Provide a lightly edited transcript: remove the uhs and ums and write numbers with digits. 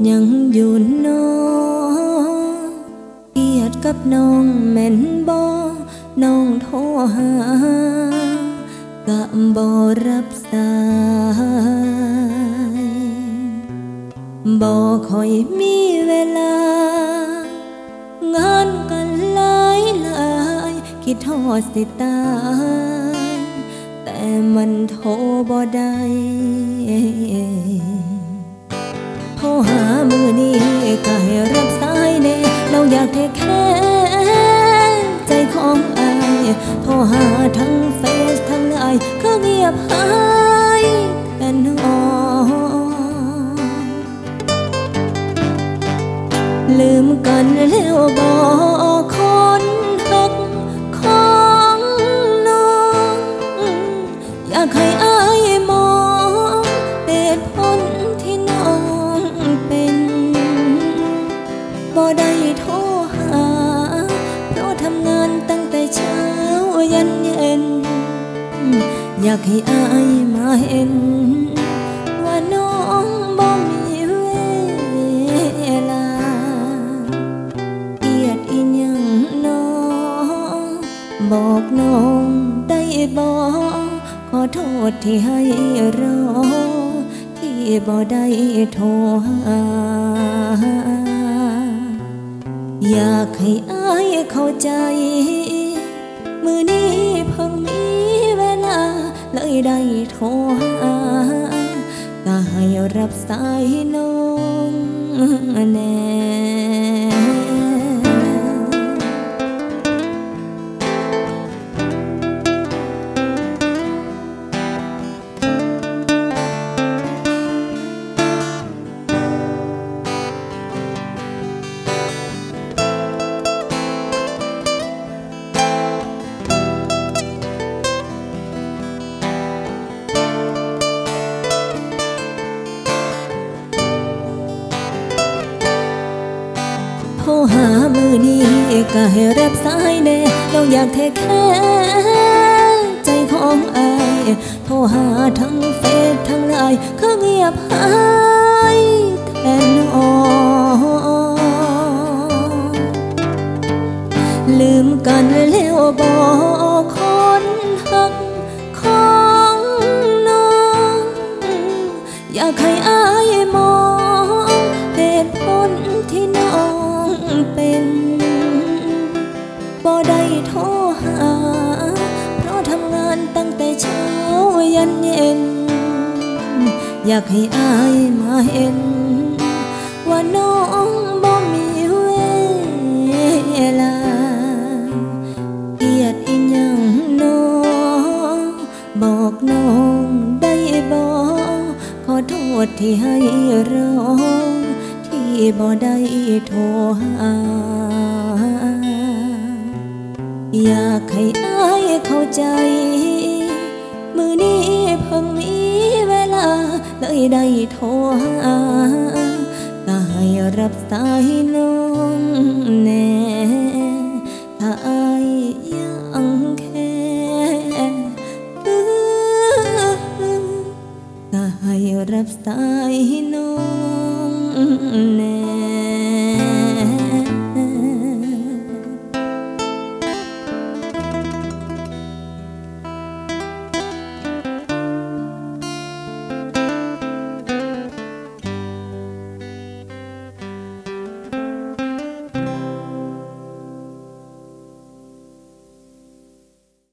ยังอยู่น้อเกียดกับน้องแม่นบ่น้องโทรหากะบ่รับสายบ่ค่อยมีเวลางานกันหลายหลายคิดทอดสิตายแต่มันโทรบ่ได้โทรหามือนี้ก็ให้รับสายแน่เราอยากเทแค่ใจของอายโทรหาทั้งเฟซทั้งไลน์ก็เงียบหายแค่นอลืมกันแล้วบอกคนหักของน้องอยากให้อายมองเหตุผลที่น้องเป็นบ่ได้โทรหาเพราะทำงานตั้งแต่เช้ายันเย็นอยากให้อายมาเห็นว่าน้องบ่มีเวลาเกียดอีหยังน้องบอกน้องได้บอกขอโทษที่ให้รอที่บ่ได้โทรหาอยากให้อายเข้าใจมือนี้เพิ่งมีเวลาเลยได้โทรหาก็ให้รับสายน้องแน่โทรหามือนี้ก็ให้รับสายแน่เราอยากเทแค่ใจของอายโทรหาทั้งเฟซทั้งไลน์ก็เงียบหายแทนลืมกันแล้วบอกคนหักของน้องอยากให้อายมองเหตุผลที่น้องเป็นบ่ได้โทรหาเพราะทำงานตั้งแต่เช้ายันเย็นอยากให้อายมาเห็นว่าน้องบ่มีเวลาเกียดอีหยังน้องบอกน้องได้บอกขอโทษที่ให้รอที่บ่ได้โทรหาอยากให้อายเข้าใจมือนี้เพิ่งมีเวลาเลยได้โทรหาก็ให้รับสายน้องแน่ถ้าอายยังแค่ก็ให้รับสายน้องแน่